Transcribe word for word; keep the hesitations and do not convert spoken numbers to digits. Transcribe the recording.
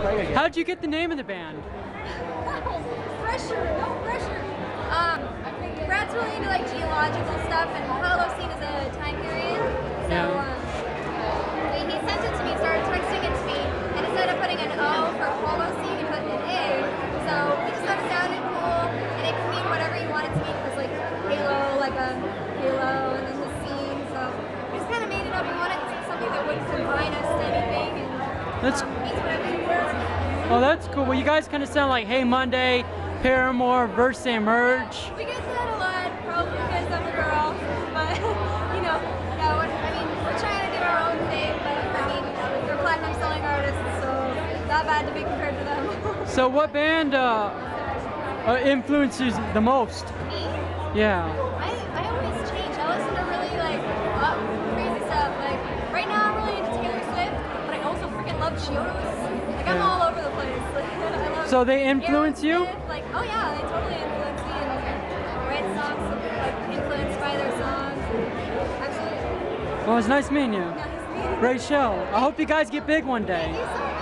How'd you get the name of the band? Pressure, no pressure. Um, Brad's really into like geological stuff, and Halocene is a time period. So Yeah. um, he he sent it to me, started texting it to me, and instead of putting an O for Halocene, he put an A. So we just thought it sounded cool, and it could mean whatever you want it to mean, because like halo, like a halo, and then the scene. So we just kind of made it up. We wanted something that would combine us to anything, and That's um, means whatever you want. Oh, that's cool. Well, you guys kind of sound like Hey Monday, Paramore, Verse Merge. We get that a lot, probably because I'm a girl, but you know, yeah, we're, I mean, we're trying to do our own thing, but I mean, we're platinum selling artists, so not bad to be compared to them. So what band uh, uh, influences the most? Me? Yeah. I, I always change. I listen to really like up, crazy stuff. Like right now I'm really into Taylor Swift, but I also freaking love Chiodos. Like I'm Yeah. all over the place. Like, I love So they influence you? Aerosmith, like, oh yeah, they totally influence me and write songs like influenced by their songs. Absolutely. Well, it's nice meeting you. Nice meeting you. Great show. I hope you guys get big one day. Thank you so much.